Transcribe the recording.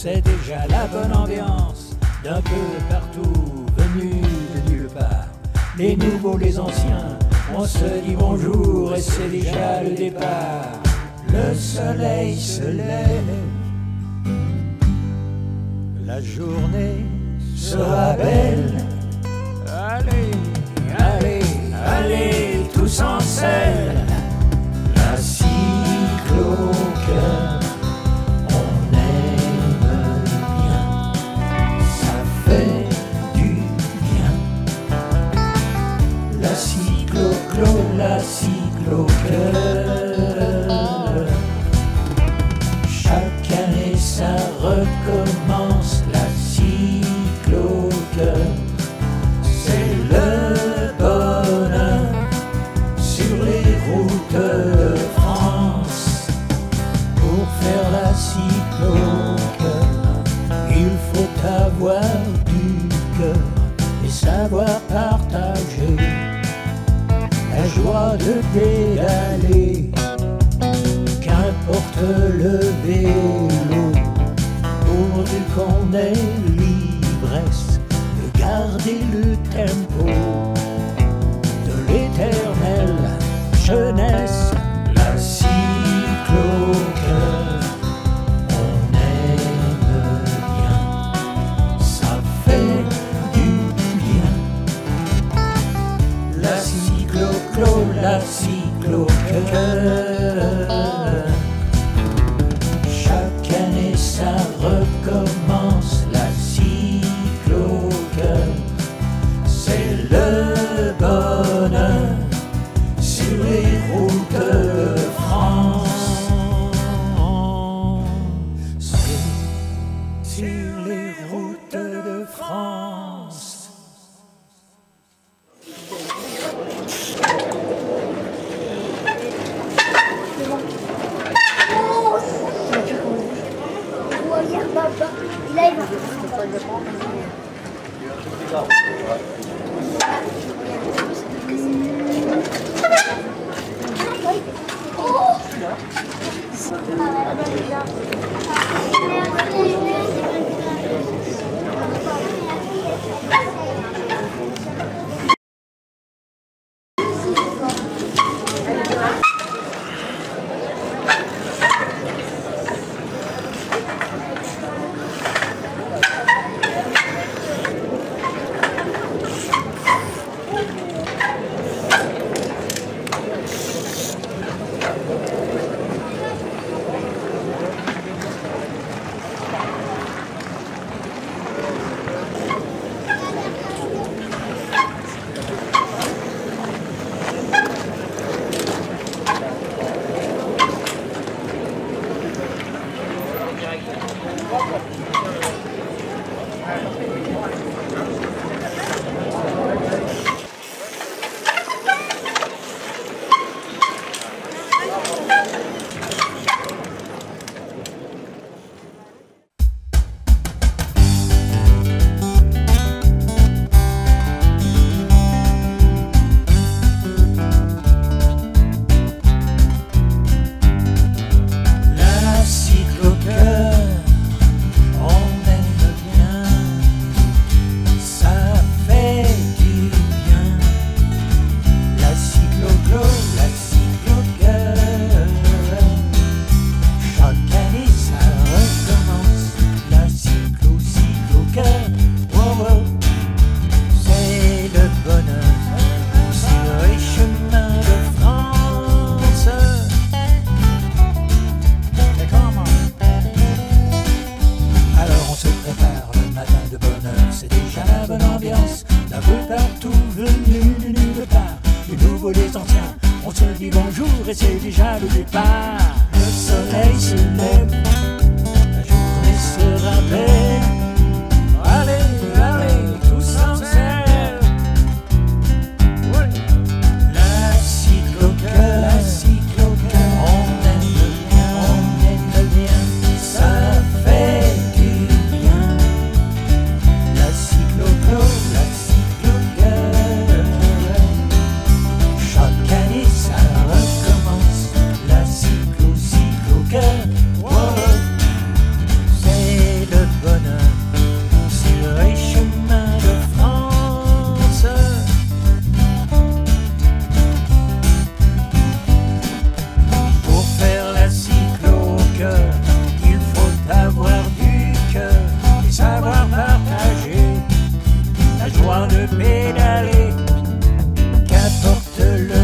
c'est déjà la bonne ambiance d'un peu partout, venus de nulle part. Les nouveaux, les anciens, on se dit bonjour et c'est déjà le départ. Le soleil se lève, la journée sera belle. Allez, allez, allez, tous en selle. La cyclo au cœur, on aime bien, ça fait du bien. La cyclo, la cyclo au cœur. Chaque année ça recommence, la cyclo au cœur. C'est le bonheur sur les routes de France. Pour faire la cyclo au cœur, il faut avoir du cœur et savoir partager la joie de pédaler. Qu'importe le vélo, pourvu qu'on ait l'ivresse de garder le tempo de l'éternelle jeunesse. La cyclo au cœur, on aime bien, ça fait du bien. La cyclo, la cyclo au cœur. Chaque année ça recommence, la cyclo au cœur. C'est le bonheur sur les routes de France. C'est sur les routes de France. Regarde papa, là il va. Et c'est déjà le départ. Le soleil se lève, la journée sera belle. Allez, allez, tous en selle. La cyclo au cœur, on aime bien, ça fait du bien. La cyclo au cœur, chaque année ça recommence. La cyclo au cœur, wow, c'est le besoin de pédaler. Qu'importe le